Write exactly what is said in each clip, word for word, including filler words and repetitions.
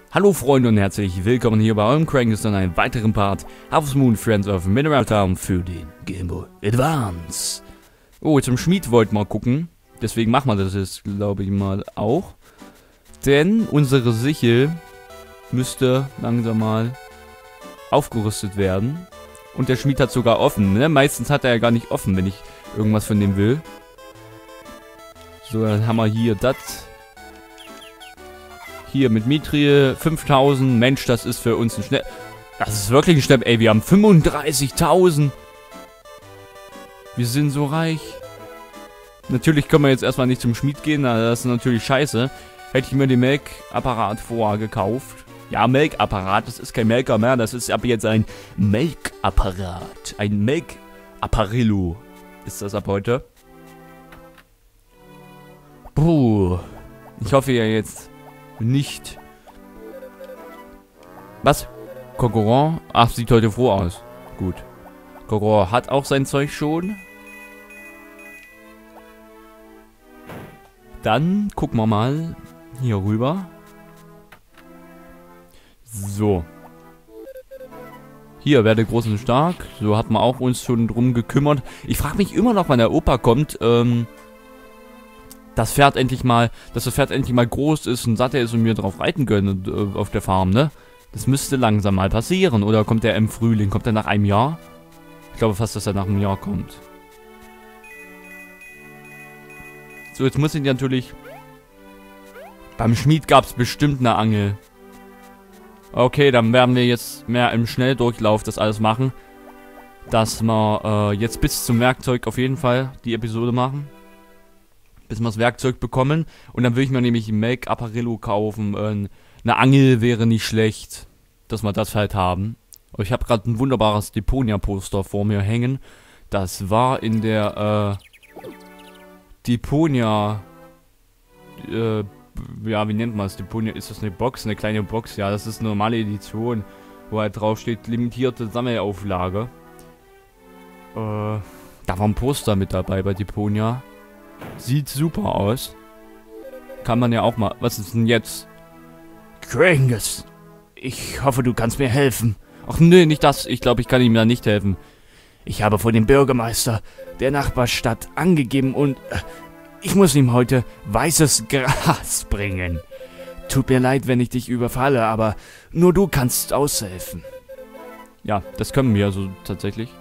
Hallo Freunde und herzlich willkommen hier bei eurem Crankus an einem weiteren Part Harvest Moon Friends of Mineral Town für den Game Boy Advance. Oh, zum Schmied wollten wir mal gucken. Deswegen machen wir das jetzt, glaube ich mal, auch. Denn unsere Sichel müsste langsam mal aufgerüstet werden. Und der Schmied hat sogar offen, ne? Meistens hat er ja gar nicht offen, wenn ich irgendwas von dem will. So, dann haben wir hier das. Hier mit Mithril fünftausend. Mensch, das ist für uns ein Schnell... Das ist wirklich ein Schnell... Ey, wir haben fünfunddreißigtausend. Wir sind so reich. Natürlich können wir jetzt erstmal nicht zum Schmied gehen. Das ist natürlich scheiße. Hätte ich mir den Melkapparat vorher gekauft. Ja, Melkapparat. Das ist kein Melker mehr. Das ist ab jetzt ein Melkapparat. Ein Melkapparillo ist das ab heute. Puh. Ich hoffe ja jetzt... nicht. Was? Kokoron? Ach, sieht heute froh aus. Gut. Kokoron hat auch sein Zeug schon. Dann gucken wir mal hier rüber. So. Hier, werde groß und stark. So hat man auch uns schon drum gekümmert. Ich frage mich immer noch, wann der Opa kommt. Ähm... Das Pferd endlich mal, dass das Pferd endlich mal groß ist und satt ist und wir drauf reiten können äh, auf der Farm, ne? Das müsste langsam mal passieren. Oder kommt er im Frühling? Kommt er nach einem Jahr? Ich glaube fast, dass er nach einem Jahr kommt. So, jetzt muss ich natürlich... Beim Schmied gab es bestimmt eine Angel. Okay, dann werden wir jetzt mehr im Schnelldurchlauf das alles machen. Dass wir äh, jetzt bis zum Werkzeug auf jeden Fall die Episode machen. Bis wir das Werkzeug bekommen. Und dann würde ich mir nämlich ein Melkapparillo kaufen. Äh, eine Angel wäre nicht schlecht, dass wir das halt haben. Ich habe gerade ein wunderbares Deponia-Poster vor mir hängen. Das war in der äh, Deponia... Äh, ja, wie nennt man es? Deponia, ist das eine Box? Eine kleine Box? Ja, das ist eine normale Edition. Wo halt drauf steht, limitierte Sammelauflage. Äh, da war ein Poster mit dabei bei Deponia. Sieht super aus. Kann man ja auch mal... Was ist denn jetzt? Crankus, ich hoffe, du kannst mir helfen. Ach nee, nicht das. Ich glaube, ich kann ihm da nicht helfen. Ich habe von dem Bürgermeister der Nachbarstadt angegeben und... Äh, ich muss ihm heute weißes Gras bringen. Tut mir leid, wenn ich dich überfalle, aber nur du kannst aushelfen. Ja, das können wir so tatsächlich.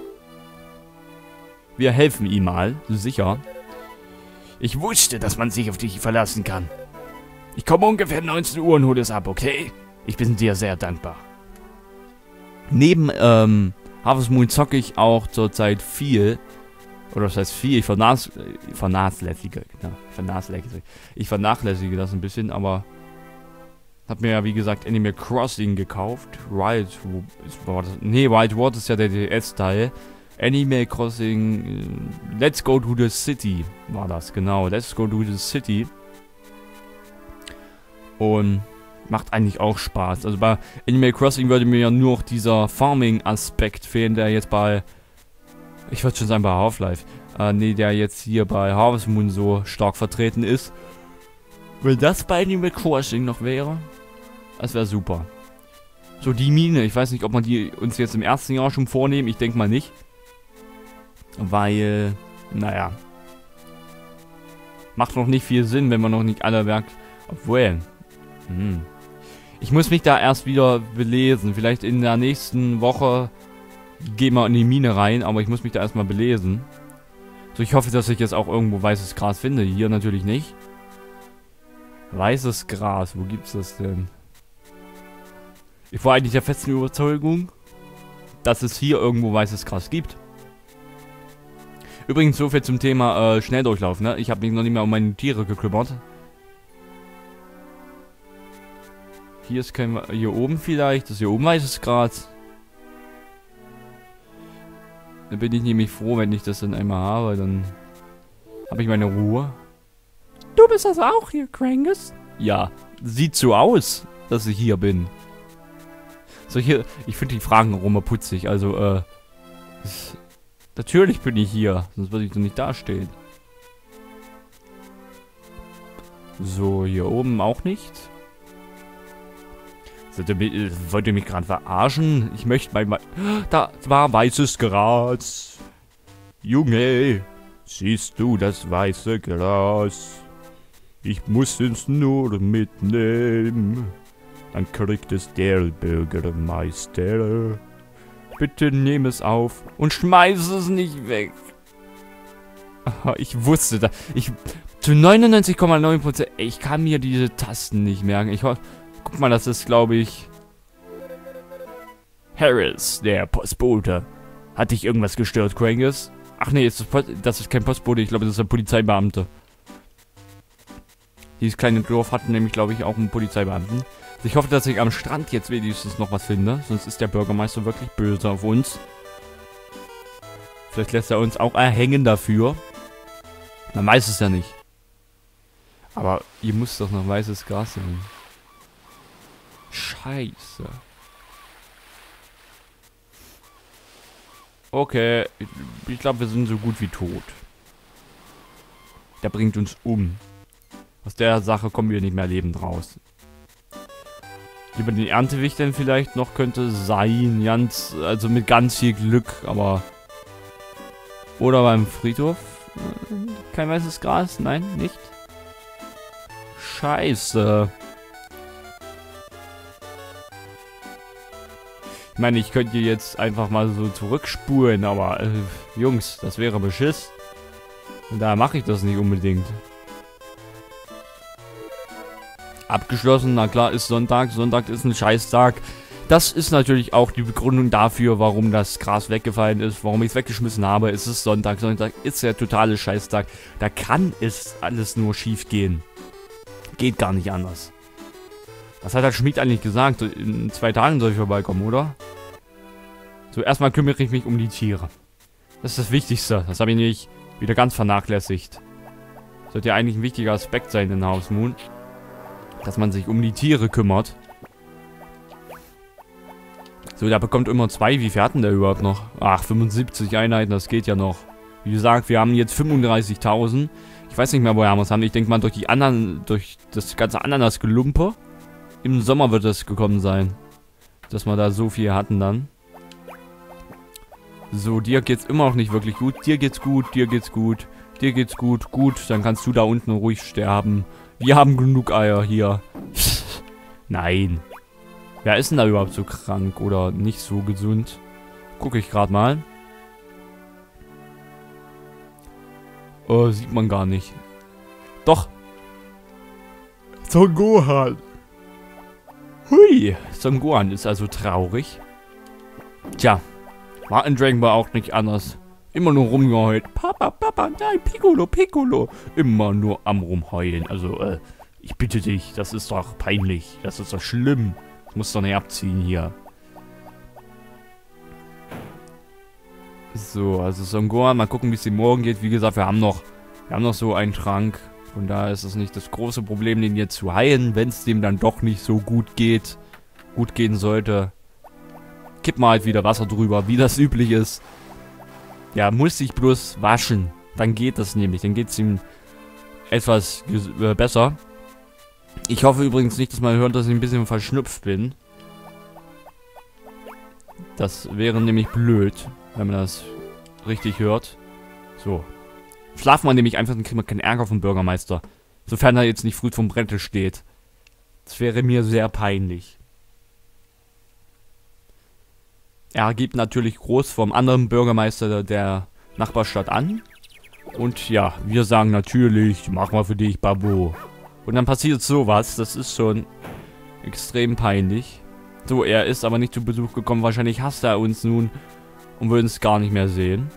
Wir helfen ihm mal, sicher. Ich wusste, dass man sich auf dich verlassen kann. Ich komme ungefähr neunzehn Uhr und hole es ab, okay? Ich bin dir sehr dankbar. Neben ähm, Harvest Moon zocke ich auch zurzeit viel. Oder das heißt viel, ich vernas vernachlässige. Ja, vernachlässige. Ich vernachlässige das ein bisschen, aber habe mir ja wie gesagt Animal Crossing gekauft. Wild War das, nee, Wild War ist ja der D S-Teil. Animal Crossing, Let's Go to the City war das, genau. Let's Go to the City. Und macht eigentlich auch Spaß. Also bei Animal Crossing würde mir ja nur noch dieser Farming-Aspekt fehlen, der jetzt bei, ich würde schon sagen bei Half-Life, äh, nee, der jetzt hier bei Harvest Moon so stark vertreten ist. Wenn das bei Animal Crossing noch wäre, das wäre super. So, die Mine, ich weiß nicht, ob man die uns jetzt im ersten Jahr schon vornehmen, ich denke mal nicht. Weil, naja, macht noch nicht viel Sinn, wenn man noch nicht alle Werk... Obwohl, hm. Ich muss mich da erst wieder belesen. Vielleicht in der nächsten Woche gehen wir in die Mine rein, aber ich muss mich da erstmal belesen. So, ich hoffe, dass ich jetzt auch irgendwo weißes Gras finde. Hier natürlich nicht. Weißes Gras, wo gibt's das denn? Ich war eigentlich der festen Überzeugung, dass es hier irgendwo weißes Gras gibt. Übrigens, so viel zum Thema äh, Schnelldurchlauf, ne? Ich habe mich noch nicht mehr um meine Tiere gekümmert. Hier ist kein... Hier oben vielleicht. Das hier oben weißes Gras. Da bin ich nämlich froh, wenn ich das dann einmal habe. Dann habe ich meine Ruhe. Du bist das auch hier, Crankus? Ja, sieht so aus, dass ich hier bin. So, hier... Ich finde die Fragen auch immer putzig. Also, äh... natürlich bin ich hier, sonst würde ich doch nicht dastehen. So, hier oben auch nicht. Wollt ihr mich gerade verarschen? Ich möchte mal... Da war weißes Gras. Junge, siehst du das weiße Gras? Ich muss es nur mitnehmen. Dann kriegt es der Bürgermeister. Bitte nimm es auf und schmeiß es nicht weg. Aha, ich wusste das. Ich... Zu neunundneunzig Komma neun Prozent. Ich kann mir diese Tasten nicht merken. Ich hoffe... Guck mal, das ist, glaube ich... Harris, der Postbote. Hat dich irgendwas gestört, Quangus? Ach nee, ist das, das ist kein Postbote. Ich glaube, das ist ein Polizeibeamter. Dieses kleine Dorf hat nämlich, glaube ich, auch einen Polizeibeamten. Also ich hoffe, dass ich am Strand jetzt wenigstens noch was finde. Sonst ist der Bürgermeister wirklich böse auf uns. Vielleicht lässt er uns auch erhängen dafür. Man weiß es ja nicht. Aber hier muss doch noch weißes Gras sein. Scheiße. Okay, ich, ich glaube, wir sind so gut wie tot. Der bringt uns um. Aus der Sache kommen wir nicht mehr lebend raus. Über den Erntewichtern vielleicht noch könnte sein. Ganz, also mit ganz viel Glück, aber... Oder beim Friedhof? Kein weißes Gras? Nein, nicht? Scheiße. Ich meine, ich könnte jetzt einfach mal so zurückspulen, aber äh, Jungs, das wäre Beschiss. Und daher mache ich das nicht unbedingt. Abgeschlossen, na klar, ist Sonntag. Sonntag ist ein Scheißtag. Das ist natürlich auch die Begründung dafür, warum das Gras weggefallen ist, warum ich es weggeschmissen habe. Es ist Sonntag. Sonntag ist der totale Scheißtag. Da kann es alles nur schief gehen. Geht gar nicht anders. Was hat der Schmied eigentlich gesagt? In zwei Tagen soll ich vorbeikommen, oder? So, erstmal kümmere ich mich um die Tiere. Das ist das Wichtigste. Das habe ich nicht wieder ganz vernachlässigt. Sollte ja eigentlich ein wichtiger Aspekt sein in House Moon. Dass man sich um die Tiere kümmert. So, der bekommt immer zwei. Wie viel hatten der überhaupt noch? Ach, fünfundsiebzig Einheiten, das geht ja noch. Wie gesagt, wir haben jetzt fünfunddreißigtausend. Ich weiß nicht mehr, woher wir es haben. Ich denke mal, durch die anderen, durch das ganze Ananas-Gelumpe. Im Sommer wird es gekommen sein. Dass wir da so viel hatten dann. So, dir geht's immer noch nicht wirklich gut. Dir geht's gut, dir geht's gut. Dir geht's gut, gut. Dann kannst du da unten ruhig sterben. Wir haben genug Eier hier. Nein. Wer ist denn da überhaupt so krank oder nicht so gesund? Gucke ich gerade mal. Oh, sieht man gar nicht. Doch. Son Gohan. Hui. Son Gohan ist also traurig. Tja. War in Dragon Ball auch nicht anders. Immer nur rumgeheult. Papa, Papa, nein, Piccolo, Piccolo. Immer nur am rumheulen. Also, äh, ich bitte dich, das ist doch peinlich. Das ist doch schlimm. Das muss doch nicht abziehen hier. So, also Son Gohan, mal gucken, wie es ihm morgen geht. Wie gesagt, wir haben noch, wir haben noch so einen Trank. Von daher ist es nicht das große Problem, den jetzt zu heilen, wenn es dem dann doch nicht so gut geht. Gut gehen sollte. Kipp mal halt wieder Wasser drüber, wie das üblich ist. Ja, muss sich bloß waschen. Dann geht das nämlich. Dann geht es ihm etwas äh, besser. Ich hoffe übrigens nicht, dass man hört, dass ich ein bisschen verschnupft bin. Das wäre nämlich blöd, wenn man das richtig hört. So. Schlafen wir nämlich einfach, dann kriegen wir keinen Ärger vom Bürgermeister. Sofern er jetzt nicht früh vom Brett steht. Das wäre mir sehr peinlich. Er gibt natürlich groß vom anderen Bürgermeister der Nachbarstadt an. Und ja, wir sagen natürlich, mach mal für dich, Babo. Und dann passiert sowas, das ist schon extrem peinlich. So, er ist aber nicht zu Besuch gekommen, wahrscheinlich hasst er uns nun und will uns gar nicht mehr sehen.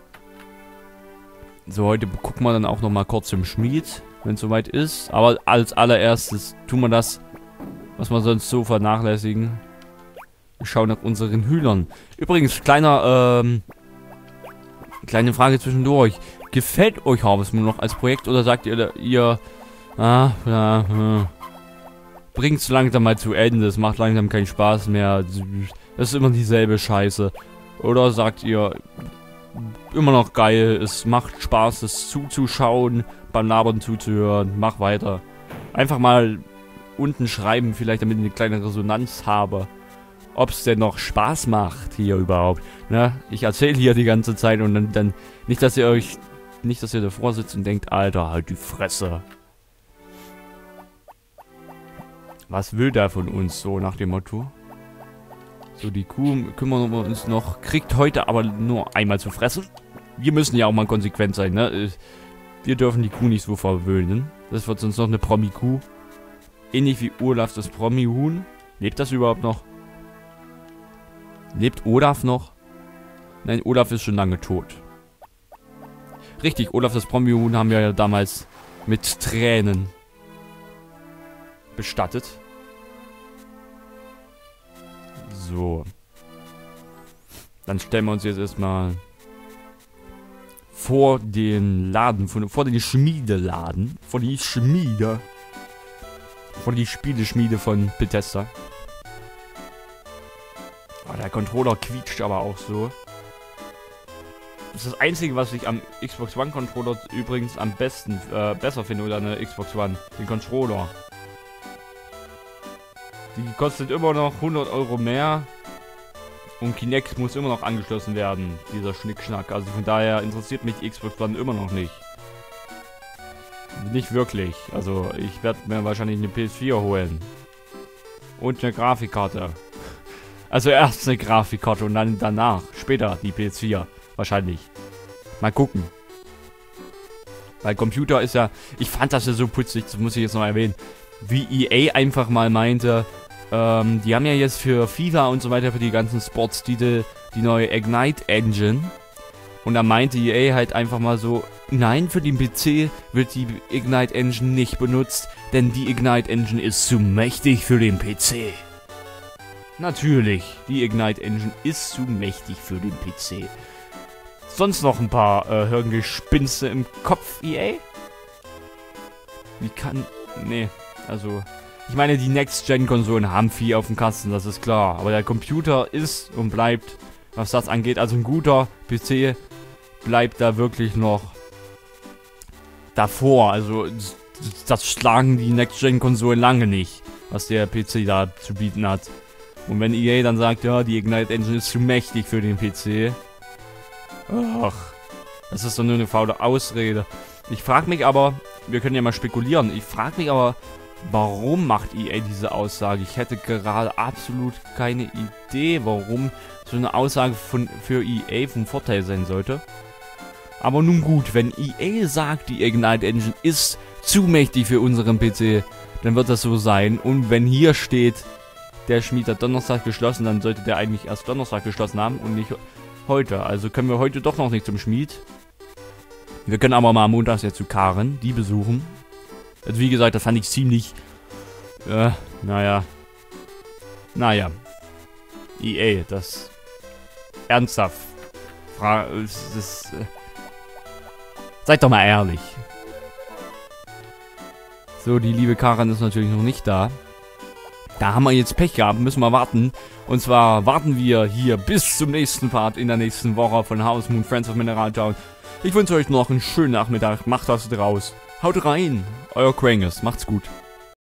So, heute gucken wir dann auch nochmal kurz im Schmied, wenn es soweit ist. Aber als allererstes tun wir das, was wir sonst so vernachlässigen. Wir schauen nach unseren Hühnern. Übrigens, kleiner, ähm, kleine Frage zwischendurch. Gefällt euch Harvest Moon noch als Projekt oder sagt ihr, ihr, ah, ja, ja, bringt's langsam mal zu Ende, es macht langsam keinen Spaß mehr, das ist immer dieselbe Scheiße. Oder sagt ihr, immer noch geil, es macht Spaß, es zuzuschauen, beim Labern zuzuhören, mach weiter. Einfach mal unten schreiben, vielleicht damit ich eine kleine Resonanz habe. Ob es denn noch Spaß macht hier überhaupt. Ne? Ich erzähle hier die ganze Zeit und dann, dann nicht, dass ihr euch, nicht, dass ihr davor sitzt und denkt, Alter, halt die Fresse. Was will der von uns, so nach dem Motto? So, die Kuh kümmern wir uns noch. Kriegt heute aber nur einmal zu fressen. Wir müssen ja auch mal konsequent sein, ne? Wir dürfen die Kuh nicht so verwöhnen. Das wird sonst noch eine Promi-Kuh. Ähnlich wie Olaf das Promi-Huhn. Lebt das überhaupt noch? Lebt Olaf noch? Nein, Olaf ist schon lange tot. Richtig, Olaf das Promi-Huhn haben wir ja damals mit Tränen bestattet. So. Dann stellen wir uns jetzt erstmal vor den Laden, vor den Schmiedeladen, vor die Schmiede, vor die Spieleschmiede von Bethesda. Oh, der Controller quietscht aber auch so. Das ist das Einzige, was ich am Xbox One Controller übrigens am besten, äh, besser finde, oder eine Xbox One, den Controller. Die kostet immer noch hundert Euro mehr. Und Kinect muss immer noch angeschlossen werden, dieser Schnickschnack. Also von daher interessiert mich die Xbox One immer noch nicht. Nicht wirklich. Also ich werde mir wahrscheinlich eine P S vier holen. Und eine Grafikkarte. Also erst eine Grafikkarte und dann danach, später die P S vier. Wahrscheinlich. Mal gucken. Weil Computer ist ja... Ich fand das ja so putzig, das muss ich jetzt noch erwähnen. Wie E A einfach mal meinte... Ähm, die haben ja jetzt für FIFA und so weiter, für die ganzen Sportstitel, die neue Ignite Engine. Und da meinte E A halt einfach mal so, nein, für den P C wird die Ignite Engine nicht benutzt, denn die Ignite Engine ist zu mächtig für den P C. Natürlich, die Ignite Engine ist zu mächtig für den P C. Sonst noch ein paar äh, Hirngespinste im Kopf, E A? Wie kann... Nee, also... Ich meine, die Next-Gen-Konsolen haben viel auf dem Kasten, das ist klar. Aber der Computer ist und bleibt, was das angeht, also ein guter P C bleibt da wirklich noch davor. Also das schlagen die Next-Gen-Konsolen lange nicht, was der P C da zu bieten hat. Und wenn E A dann sagt, ja, die Ignite Engine ist zu mächtig für den P C. Ach, das ist doch nur eine faule Ausrede. Ich frage mich aber, wir können ja mal spekulieren, ich frage mich aber... Warum macht E A diese Aussage? Ich hätte gerade absolut keine Idee, warum so eine Aussage von, für E A von Vorteil sein sollte. Aber nun gut, wenn E A sagt, die Ignite Engine ist zu mächtig für unseren P C, dann wird das so sein. Und wenn hier steht, der Schmied hat Donnerstag geschlossen, dann sollte der eigentlich erst Donnerstag geschlossen haben und nicht heute. Also können wir heute doch noch nicht zum Schmied. Wir können aber mal montags jetzt zu Karen, die besuchen. Also wie gesagt, das fand ich ziemlich, äh, naja, naja, E A, das, ernsthaft, Fra das, das äh, seid doch mal ehrlich. So, die liebe Karin ist natürlich noch nicht da. Da haben wir jetzt Pech gehabt, müssen wir warten. Und zwar warten wir hier bis zum nächsten Part in der nächsten Woche von Harvest Moon Friends of Mineral Town. Ich wünsche euch noch einen schönen Nachmittag, macht was draus. Haut rein, euer Krangers, macht's gut.